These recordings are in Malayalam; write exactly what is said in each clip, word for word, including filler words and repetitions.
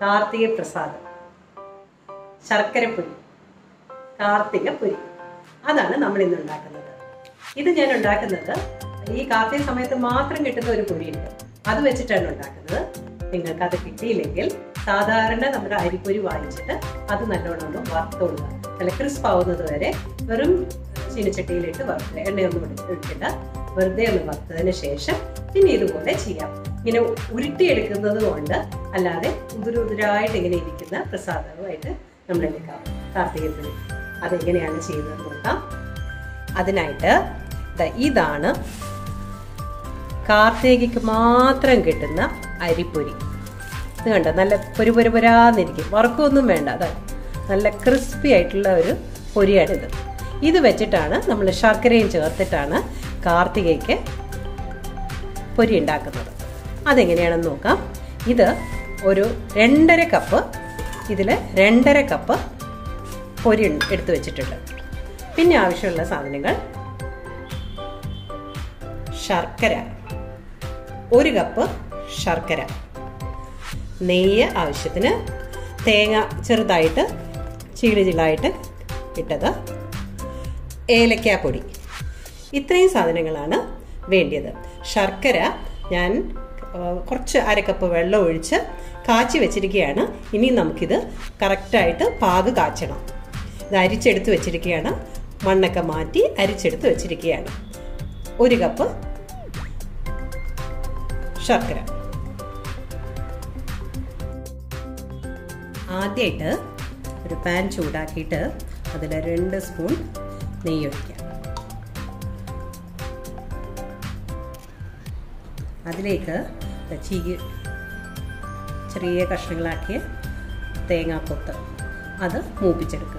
കാർത്തിക പ്രസാദം, ശർക്കരപ്പൊരി, കാർത്തിക പൊരി. അതാണ് നമ്മൾ ഇന്ന് ഉണ്ടാക്കുന്നത്. ഇത് ഞാൻ ഉണ്ടാക്കുന്നത് ഈ കാർത്തിക സമയത്ത് മാത്രം കിട്ടുന്ന ഒരു പൊരിയുണ്ട്, അത് വെച്ചിട്ടാണ് ഉണ്ടാക്കുന്നത്. നിങ്ങൾക്ക് അത് കിട്ടിയില്ലെങ്കിൽ സാധാരണ നമ്മുടെ അരിപ്പൊരി വാങ്ങിച്ചിട്ട് അത് നല്ലോണം ഒന്ന് വറുത്തോളുക. നല്ല ക്രിസ്പ് ആവുന്നത് വരെ വെറും ചീനച്ചട്ടിയിലിട്ട് വറുക്കുക. എണ്ണയൊന്നും ഇട്ടിട്ട് വെറുതെ ഒന്ന് വറുത്തതിന് ശേഷം പിന്നെ ഇതുപോലെ ചെയ്യാം. ഇങ്ങനെ ഉരുട്ടിയെടുക്കുന്നത് കൊണ്ട് അല്ലാതെ ഉതുരുതിരായിട്ട് ഇങ്ങനെ ഇരിക്കുന്ന പ്രസാദമായിട്ട് നമ്മൾ എടുക്കാം കാർത്തികപ്പൊരി. അതെങ്ങനെയാണ് ചെയ്യുന്നത് നോക്കാം. അതിനായിട്ട് ഇതാണ് കാർത്തികയ്ക്ക് മാത്രം കിട്ടുന്ന അരിപ്പൊരി. ഇത് കണ്ടോ, നല്ല പൊരി പൊരി പൊരാന്നിരിക്കും, വറക്കൊന്നും വേണ്ട. അത് നല്ല ക്രിസ്പി ആയിട്ടുള്ള ഒരു പൊരിയാണിത്. ഇത് വെച്ചിട്ടാണ് നമ്മൾ ശർക്കരയും ചേർത്തിട്ടാണ് കാർത്തികയ്ക്ക് പൊരി ഉണ്ടാക്കുന്നത്. അതെങ്ങനെയാണെന്ന് നോക്കാം. ഇത് ഒരു രണ്ടര കപ്പ് ഇതിൽ രണ്ടര കപ്പ് പൊരി എടുത്തു വെച്ചിട്ടുണ്ട്. പിന്നെ ആവശ്യമുള്ള സാധനങ്ങൾ ശർക്കര, ഒരു കപ്പ് ശർക്കര, നെയ്യ് ആവശ്യത്തിന്, തേങ്ങ ചെറുതായിട്ട് ചീളി ചീളായിട്ട് ഇട്ടത്, ഏലക്കാപ്പൊടി. ഇത്രയും സാധനങ്ങളാണ് വേണ്ടിയത്. ശർക്കര ഞാൻ കുറച്ച് അരക്കപ്പ് വെള്ളം ഒഴിച്ച് കാച്ചി വെച്ചിരിക്കുകയാണ്. ഇനി നമുക്കിത് കറക്റ്റായിട്ട് പാക് കാച്ചണം. ഇത് അരിച്ചെടുത്ത് വെച്ചിരിക്കുകയാണ്, മണ്ണൊക്കെ മാറ്റി അരിച്ചെടുത്ത് വെച്ചിരിക്കുകയാണ്. ഒരു കപ്പ് ശർക്കര. ആദ്യമായിട്ട് ഒരു പാൻ ചൂടാക്കിയിട്ട് അതിൽ രണ്ട് സ്പൂൺ നെയ്യ് ഒഴിക്കാം. അതിലേക്ക് ചീകി ചെറിയ കഷ്ണങ്ങളാക്കിയ തേങ്ങാക്കൊത്ത് അത് മൂപ്പിച്ചെടുക്കുക.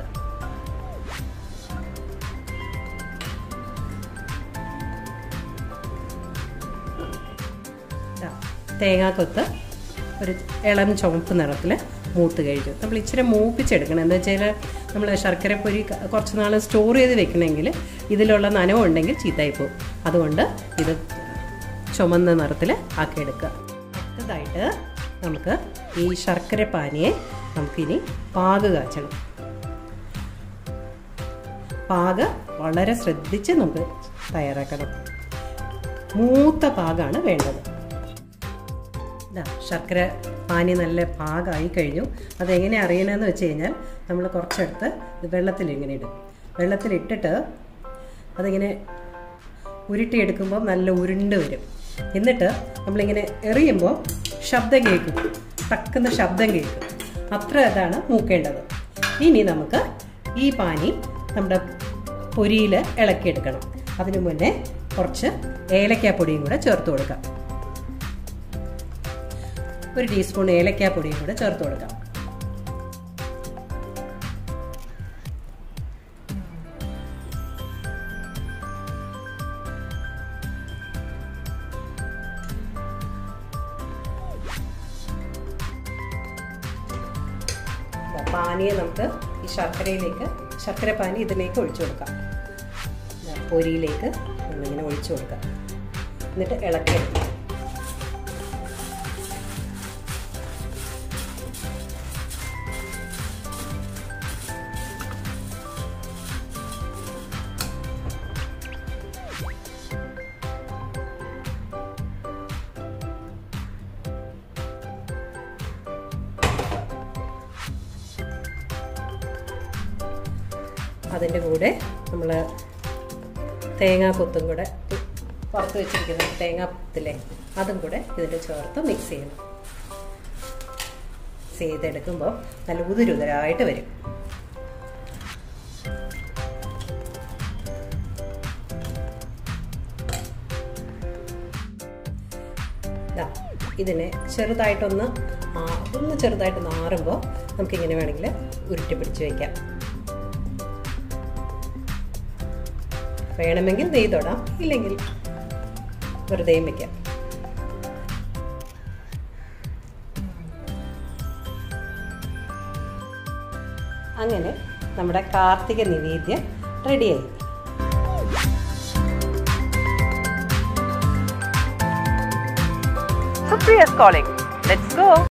തേങ്ങാക്കൊത്ത് ഒരു ഇളം ചുവപ്പ് നിറത്തിൽ മൂത്ത് കഴിഞ്ഞു. നമ്മൾ ഇച്ചിരി മൂപ്പിച്ചെടുക്കണം. എന്താ വെച്ചാൽ നമ്മൾ ശർക്കരപ്പൊരി കുറച്ച് നാൾ സ്റ്റോർ ചെയ്ത് വെക്കണമെങ്കിൽ ഇതിലുള്ള നനവുണ്ടെങ്കിൽ ചീത്തയായി പോകും. അതുകൊണ്ട് ഇത് ചുമന്ന നിറത്തിൽ ആക്കിയെടുക്കുക. അടുത്തതായിട്ട് നമുക്ക് ഈ ശർക്കര പാനിയെ നമുക്കിനി പാക് കാച്ചണം. പാക് വളരെ ശ്രദ്ധിച്ച് നമുക്ക് തയ്യാറാക്കണം. മൂത്ത പാകാണ് വേണ്ടത്. ശർക്കര പാനി നല്ല പാകമായി കഴിഞ്ഞു. അതെങ്ങനെ അറിയണമെന്ന് വെച്ച് കഴിഞ്ഞാൽ നമ്മൾ കുറച്ചെടുത്ത് വെള്ളത്തിൽ ഇങ്ങനെ ഇടും. വെള്ളത്തിലിട്ടിട്ട് അതിങ്ങനെ ഉരുട്ടിയെടുക്കുമ്പോൾ നല്ല ഉരുണ്ട് വരും. എന്നിട്ട് നമ്മളിങ്ങനെ എറിയുമ്പോൾ ശബ്ദം കേൾക്കും, ടക്കുന്ന ശബ്ദം കേൾക്കും. അത്ര ഇതാണ് മൂക്കേണ്ടത്. ഇനി നമുക്ക് ഈ പാനി നമ്മുടെ പൊരിയിൽ ഇളക്കിയെടുക്കണം. അതിനു മുന്നേ കുറച്ച് ഏലക്കാപ്പൊടിയും കൂടെ ചേർത്ത് കൊടുക്കാം. ഒരു ടീസ്പൂൺ ഏലക്കാപ്പൊടിയും കൂടെ ചേർത്ത് കൊടുക്കാം. പാനിയെ നമുക്ക് ഈ ശർക്കരയിലേക്ക് ശർക്കര പാനി ഇതിലേക്ക് ഒഴിച്ചു കൊടുക്കാം. പൊരിയിലേക്ക് നമ്മളിങ്ങനെ ഒഴിച്ചു കൊടുക്കാം. എന്നിട്ട് ഇളക്കിയെടുക്കാം. അതിൻ്റെ കൂടെ നമ്മൾ തേങ്ങാക്കൊത്തും കൂടെ പുറത്ത് വെച്ചിരിക്കുന്ന തേങ്ങാക്കൊത്തില്ലേ അതും കൂടെ ഇതിൽ ചേർത്ത് മിക്സ് ചെയ്യണം. മിക്സ് ചെയ്തെടുക്കുമ്പോൾ നല്ല ഉതിരുതിരായിട്ട് വരും. ഇതിനെ ചെറുതായിട്ടൊന്ന് ഒന്ന് ചെറുതായിട്ട് നാറുമ്പോൾ നമുക്കിങ്ങനെ വേണമെങ്കിൽ ഉരുട്ടി പിടിച്ച് വയ്ക്കാം. വേണമെങ്കിൽ നെയ്യ് തൊടാം, ഇല്ലെങ്കിൽ വെറുതെയും വയ്ക്കാം. അങ്ങനെ നമ്മുടെ കാർത്തിക നിവേദ്യം റെഡിയായി. Supriya's calling. Let's go.